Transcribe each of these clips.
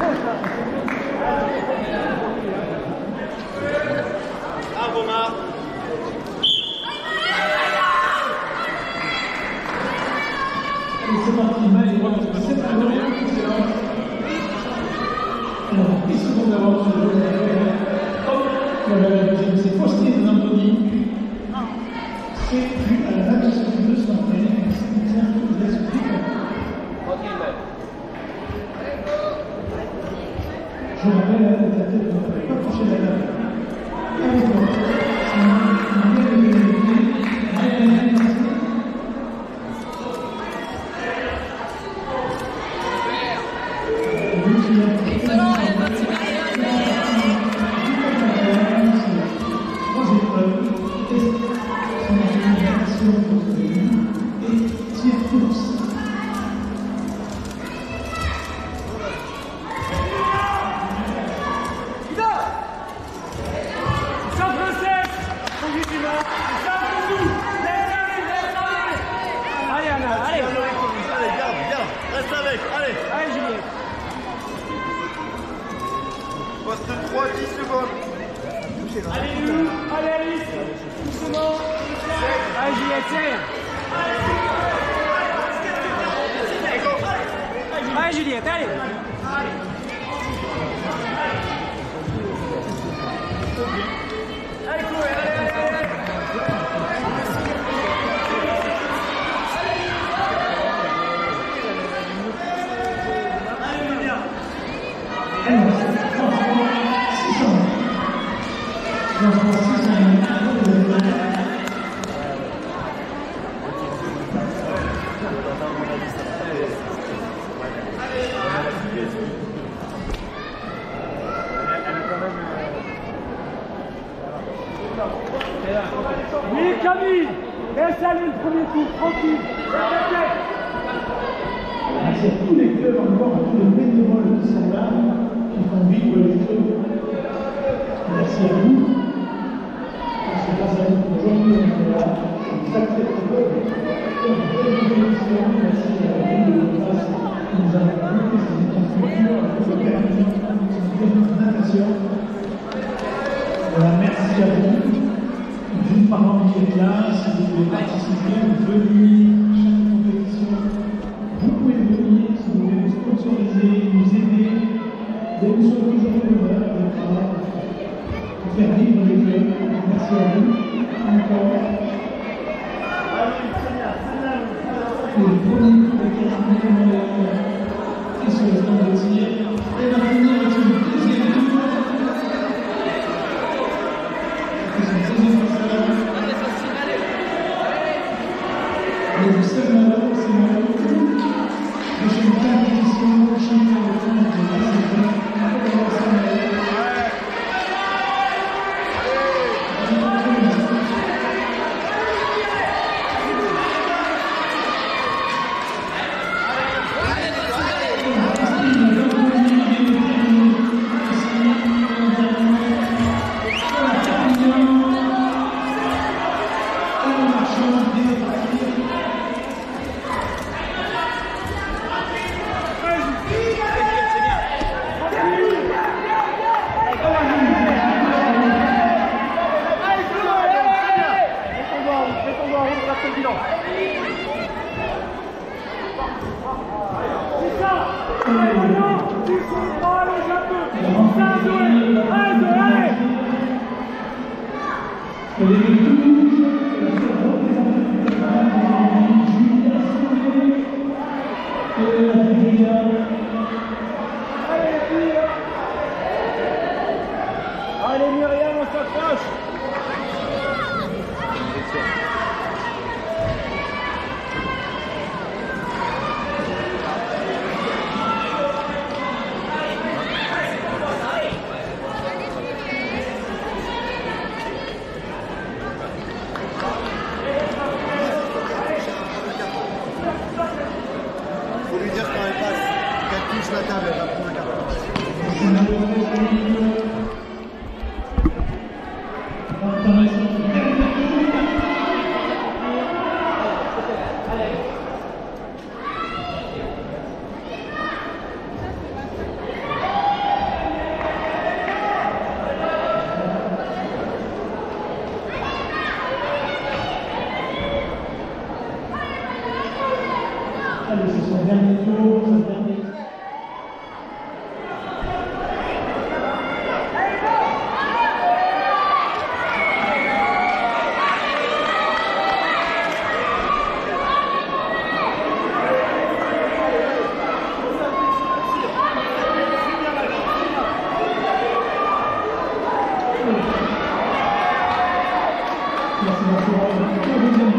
Bravo Marc. C'est parti, Maël, c'est pas de rien, alors, 10 secondes d'avance sur le jeu. La deuxième, c'est Faustine Zamboni. C'est plus à la 22 ce matin, c'est bien de l'esprit. Je rappelle la tête de ne pas toucher la table. Allez, bon. Poste 3, 10 secondes. Allez Alice, doucement. Allez Juliette, tiens. Allez Juliette, allez. Allez Chloé, allez. Oui Camille, laisse aller le premier tour, tranquille. Merci à tous les clubs, encore à tous les bénévoles qui sont là, qui font vivre les clubs. Merci à vous. C'est grâce à vous qu'aujourd'hui on est là. Sacré club. Une belle émission. Merci à vous de grâce que nous avons vu. C'est une culture, une permis, une natation. Voilà, merci à vous. Vous, parents qui êtes là, si vous voulez participer, venez à chaque compétition. Vous pouvez venir, si vous voulez nous sponsoriser, nous aider. Nous sommes toujours heureux d'être là, de faire vivre les clubs. Merci à vous. Encore. Le premier coup de terminé et sur le stand de tir. Et va finir avec une deuxième tour. Le 16 malheureux, c'est malheureux. Prochaine compétition, champion de France de l'ACF. Allez Myriam, on s'approche. Faut lui dire quand elle passe, qu'elle touche la table, elle va prendre la carte.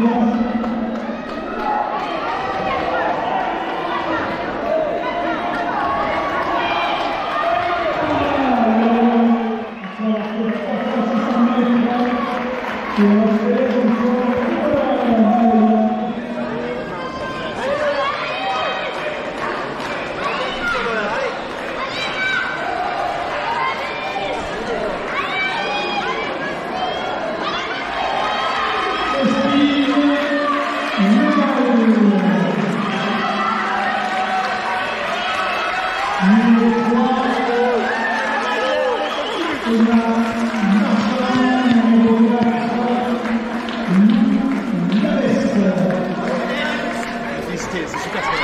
C'est super fort.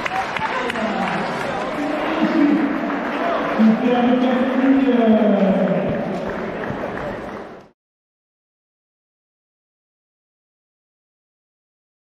Donc,